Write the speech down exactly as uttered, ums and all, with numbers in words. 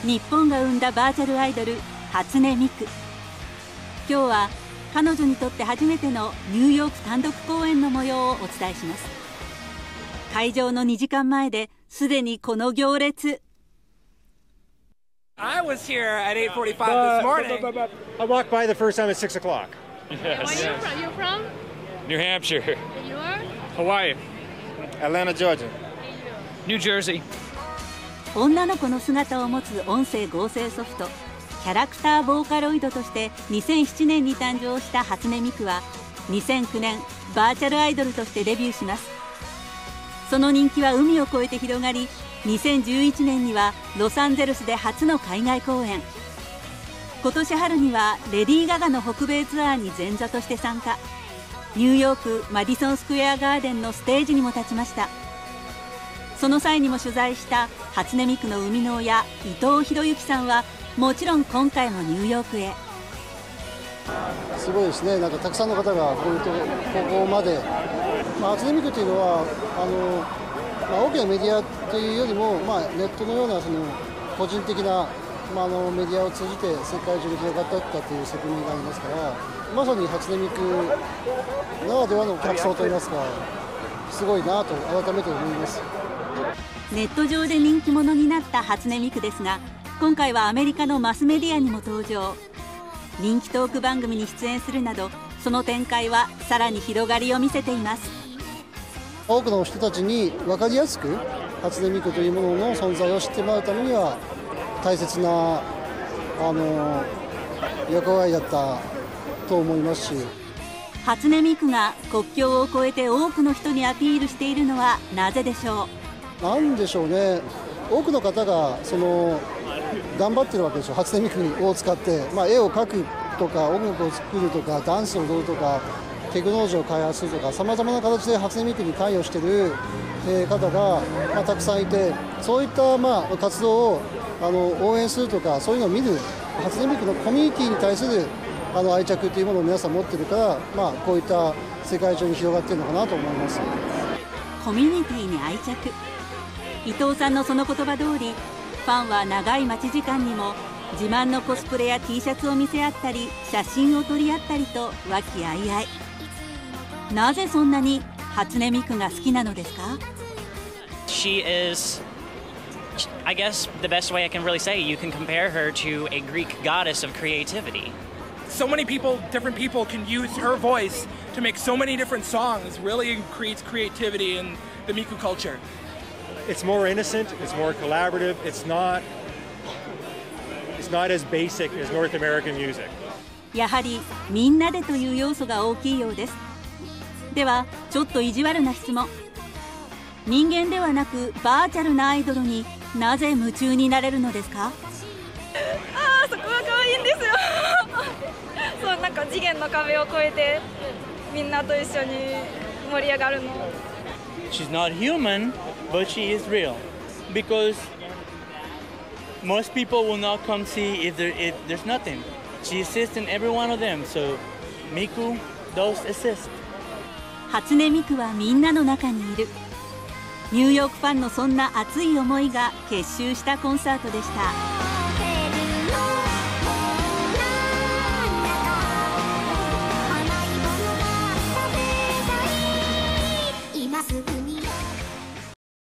日本が生んだバーチャルアイドル初音ミク。今日は彼女にとって初めてのニューヨーク単独公演の模様をお伝えします。会場のにじかんまえですでにこの行列。 I was here at eight forty-five this morning. But, but, but, I walked by the first time at six o'clock. Yes. Where are you from? You're from? New Hampshire. And you are? Hawaii. Atlanta, Georgia. New Jersey. 女の子の姿を持つ音声合成ソフトキャラクターボーカロイドとしてにせんななねんに誕生した初音ミクはにせんきゅうねんバーチャルアイドルとしてデビューします。その人気は海を越えて広がり、にせんじゅういちねんにはロサンゼルスで初の海外公演、今年春にはレディー・ガガの北米ツアーに前座として参加、ニューヨークマディソンスクエアガーデンのステージにも立ちました。その際にも取材した初音ミクの生みの親伊藤博之さんはもちろん今回もニューヨークへ。 すごいですね、なんかたくさんの方がこういうとここまで、まあ、初音ミクというのはあの、まあ、大きなメディアというよりも、まあ、ネットのようなその個人的な、まあ、あのメディアを通じて世界中に広がっていったという側面がありますから、まさに初音ミクならではの客層といいますか、すごいなと改めて思います。 ネット上で人気者になった初音ミクですが、今回はアメリカのマスメディアにも登場、人気トーク番組に出演するなど、その展開はさらに広がりを見せています。 多くの人たちに分かりやすく初音ミクというものの存在を知ってもらうためには大切なあの役割だったと思いますし、 初音ミクが国境を越えて多くの人にアピールしているのはなぜでしょう。 なんでしょうね、多くの方がその頑張ってるわけでしょ、初音ミクを使って、まあ、絵を描くとか音楽を作るとかダンスを踊るとかテクノロジーを開発するとか、さまざまな形で初音ミクに関与している方が、まあ、たくさんいて、そういった、まあ、活動をあの応援するとか、そういうのを見る初音ミクのコミュニティに対するあの愛着というものを皆さん持っているから、まあ、こういった世界中に広がっているのかなと思います。 コミュニティに愛着、伊藤さんのその言葉通り、ファンは長い待ち時間にも自慢のコスプレや T シャツを見せ合ったり写真を撮り合ったりと和気あいあい。なぜそんなに初音ミクが好きなのですか？ She is, I guess the best way I can really say, you can compare her to a Greek goddess of creativity. So many people, different people can use her voice to make so many different songs, really creates creativity in the Miku culture. It's more innocent, it's more collaborative, it's not, it's not as basic as North American music. やはりみんなでという要素が大きいようです。ではちょっと意地悪な質問、人間ではなくバーチャルなアイドルになぜ夢中になれるのですか？ ああ、そこが可愛いんですよそう、なんか次元の壁を越えてみんなと一緒に盛り上がるの。 She's not human, but she is real, because most people will not come see if, there, if there's nothing. She exists in every one of them, so Miku does exist. 初音ミクはみんなの中にいる。ニューヨークファンのそんな熱い思いが結集したコンサートでした。